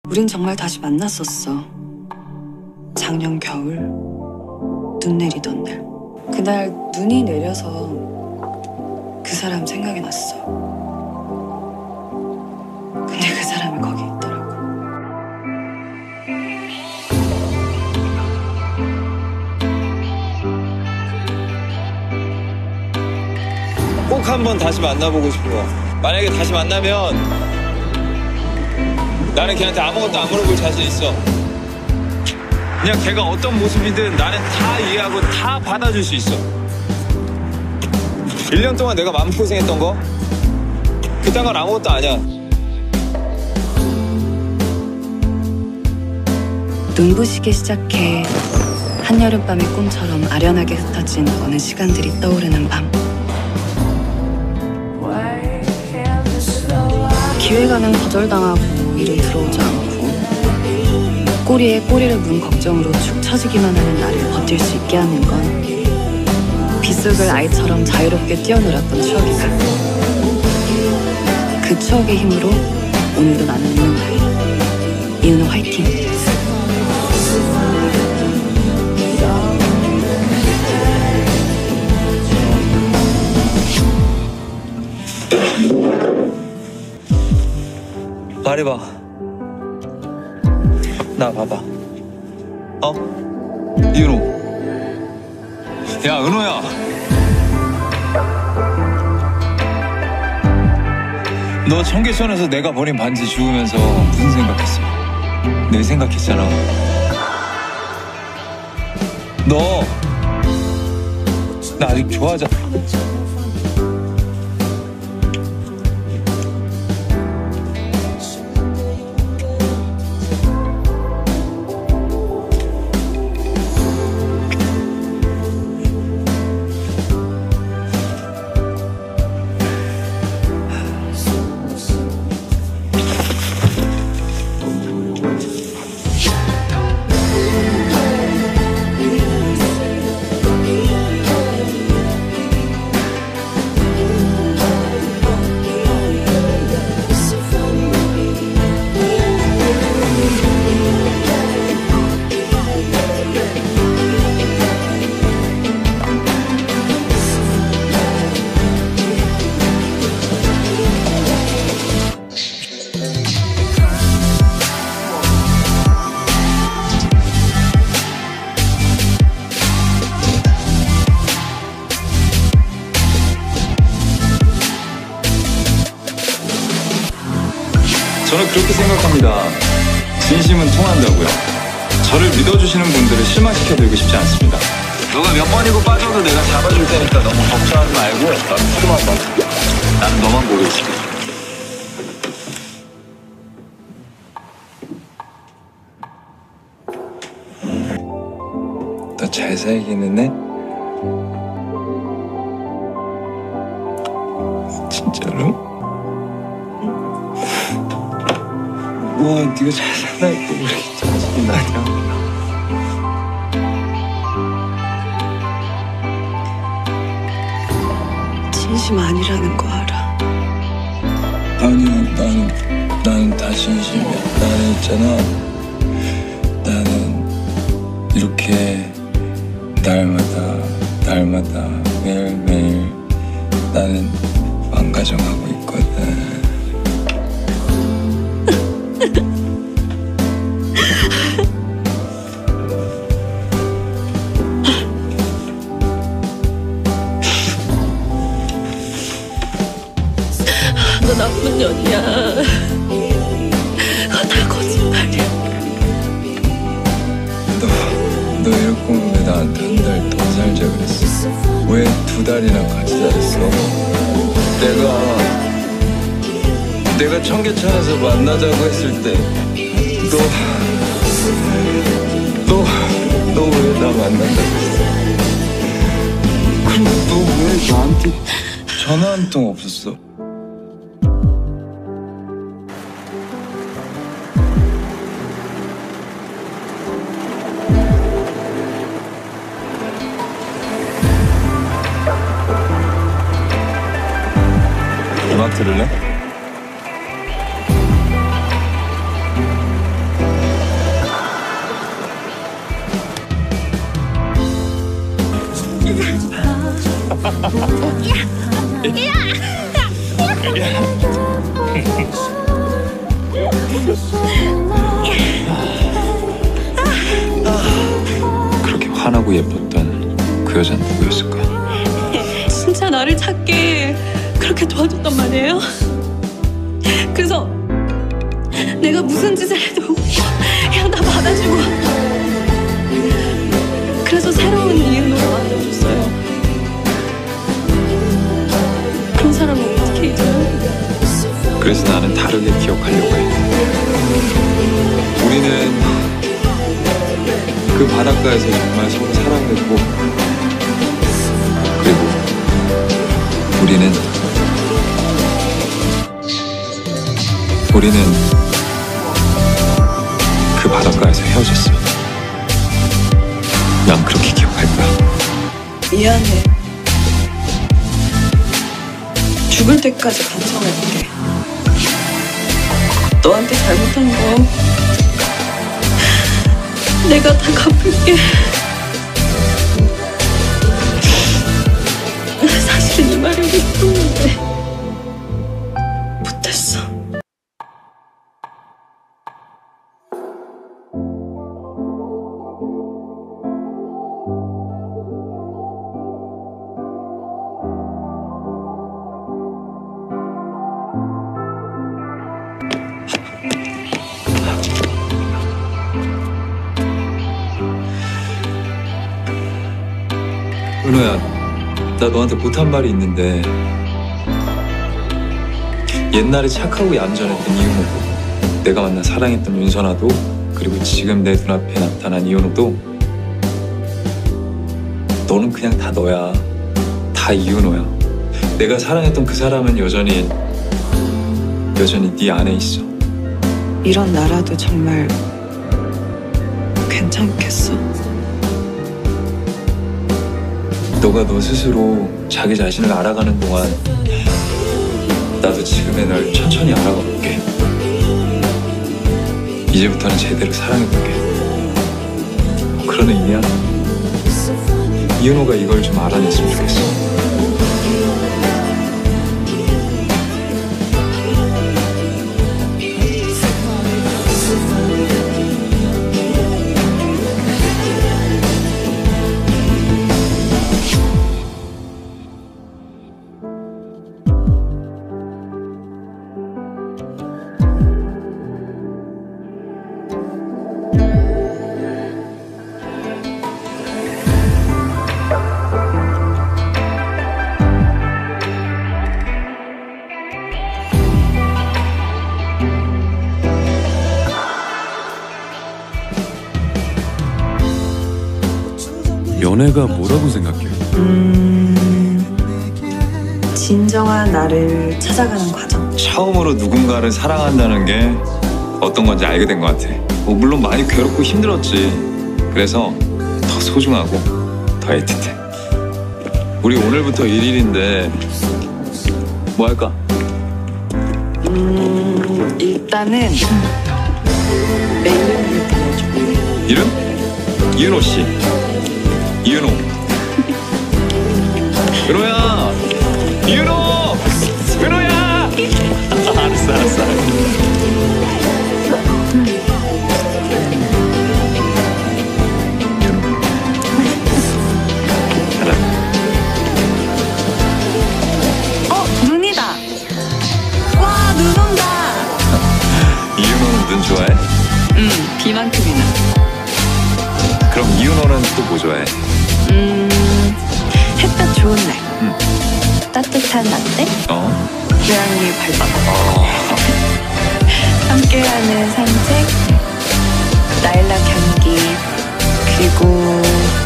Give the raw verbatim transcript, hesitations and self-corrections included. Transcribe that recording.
우린 정말 다시 만났었어. 작년 겨울 눈 내리던 날. 그날 눈이 내려서 그 사람 생각이 났어. 근데 그 사람이 거기 있더라고. 꼭 한번 다시 만나보고 싶어. 만약에 다시 만나면 나는 걔한테 아무것도 안 물어볼 자신 있어. 그냥 걔가 어떤 모습이든 나는 다 이해하고 다 받아줄 수 있어. 일 년 동안 내가 마음고생했던 거 그딴 건 아무것도 아니야. 눈부시게 시작해 한여름밤의 꿈처럼 아련하게 흩어진 어느 시간들이 떠오르는 밤. 기획안은 거절당하고 일은 들어오지 않고 꼬리에 꼬리를 문 걱정으로 축 처지기만 하는 나를 버틸 수 있게 하는 건 빗속을 아이처럼 자유롭게 뛰어놀았던 추억이다. 그 추억의 힘으로 오늘도 나는 있는 거야. 이유는 화이팅. 말해봐. 나 봐봐. 어? 이은호. 야, 은호야. 너 청계천에서 내가 버린 반지 주우면서 무슨 생각했어? 내 생각했잖아. 너 나 아직 좋아하잖아. 저는 그렇게 생각합니다. 진심은 통한다고요. 저를 믿어주시는 분들을 실망시켜드리고 싶지 않습니다. 너가 몇 번이고 빠져도 내가 잡아줄 테니까 너무 걱정하지 말고 나는 조금만 봐. 나는 너만 보고 있을게. 너 잘 살기는 해? 진짜로? 와, 네가 잘 산다니까 왜 이렇게 짜증이 나냐? 진심 아니라는 거 알아. 아니야, 나는 나는 다 진심이야. 나는 있잖아. 나는 이렇게 날마다 날마다 매일매일 나는 망가져가고 있거든. 너 나쁜 년이야. 그거 다 거짓말이야. 너, 너 이럴 거면 왜 나한테 한 달 더 살자 그랬어? 왜 두 달이나 같이 살았어? 내가 내가 청계천에서 만나자고 했을 때 너 너 너 왜 나 만난다고 했어? 근데 너 왜 나한테 전화 한 통 없었어? 음악 들을래? 그렇게 화나고 예뻤던 그 여자는 누구였을까? 진짜 나를 찾게 그렇게 도와줬단 말이에요. 그래서 내가 무슨 짓을 해도 그냥 다 받아주고, 그래서 새로운 이은호를 만들어줬어요. 그런 사람을 어떻게 잊어요? 그래서 나는 다르게 기억하려고 해. 우리는 그 바닷가에서 정말 서로 사랑했고, 그리고 우리는 우리는 그 바닷가에서 헤어졌어. 난 그렇게 기억할 거야. 미안해. 죽을 때까지 간청할게. 너한테 잘못한 거 내가 다 갚을게. 사실은 이 말을 하고 싶었는데 못했어. 은호야, 나 너한테 못한 말이 있는데, 옛날에 착하고 얌전했던 이은호도, 내가 만나 사랑했던 윤선아도, 그리고 지금 내 눈앞에 나타난 이은호도, 너는 그냥 다 너야. 다 이은호야. 내가 사랑했던 그 사람은 여전히 여전히 네 안에 있어. 이런 나라도 정말 괜찮겠어? 너가 너 스스로 자기 자신을 알아가는 동안 나도 지금의 널 천천히 알아가 볼게. 이제부터는 제대로 사랑해볼게. 그런 의미야. 이은호가 이걸 좀 알아냈으면 좋겠어. 연애가 뭐라고 생각해? 음... 진정한 나를 찾아가는 과정. 처음으로 누군가를 사랑한다는 게 어떤 건지 알게 된 것 같아. 뭐 물론 많이 괴롭고 힘들었지. 그래서 더 소중하고 더 애틋해. 우리 오늘부터 일 일인데 뭐 할까? 음... 일단은 내 이름을 불러줘. 이름? 이은호 씨. 이은호. 은호야. 이은호. 은호야. 알았어, 알았어. 어, 눈이다. 와, 눈 온다. 이은호는 눈 좋아해? 응, 비만큼이나. 그럼 이은호는 또 뭐 좋아해? 음, 햇볕 좋은 날. 응. 따뜻한 라떼. 어? 고양이 발바닥. 어. 함께하는 산책. 라일락 향기. 그리고